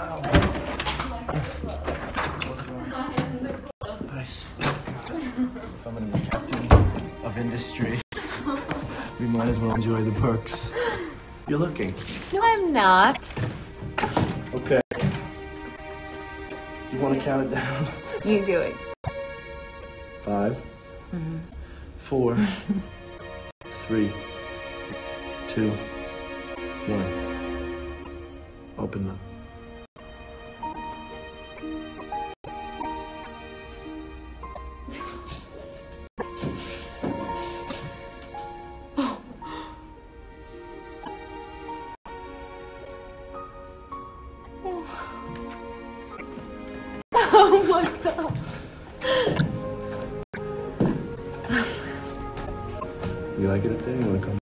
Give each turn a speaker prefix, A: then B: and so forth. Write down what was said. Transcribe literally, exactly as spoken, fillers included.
A: Nice. If I'm gonna be captain of industry, we might as well enjoy the perks. You're looking.
B: No, I'm not.
A: Okay. You want to count it down?
B: You do it.
A: Five,
B: Mm-hmm.
A: four, three, two, one. Open them.
B: Oh my god.
A: You like it up there? You want to come